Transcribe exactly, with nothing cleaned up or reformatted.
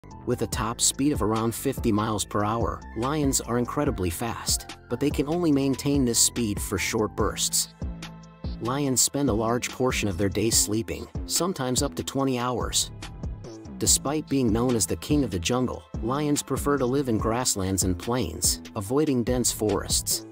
With a top speed of around fifty miles per hour, lions are incredibly fast, but they can only maintain this speed for short bursts. Lions spend a large portion of their day sleeping, sometimes up to twenty hours. Despite being known as the king of the jungle, lions prefer to live in grasslands and plains, avoiding dense forests.